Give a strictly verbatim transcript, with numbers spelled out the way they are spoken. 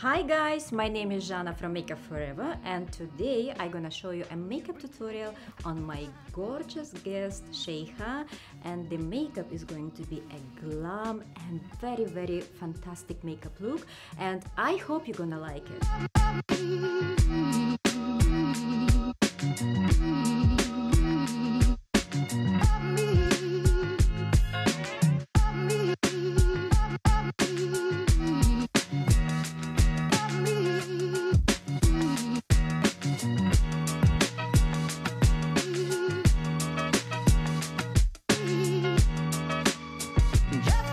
Hi guys, my name is Jana from Makeup Forever, and today I'm gonna show you a makeup tutorial on my gorgeous guest Shaikha, and the makeup is going to be a glam and very very fantastic makeup look, and I hope you're gonna like it. Yeah.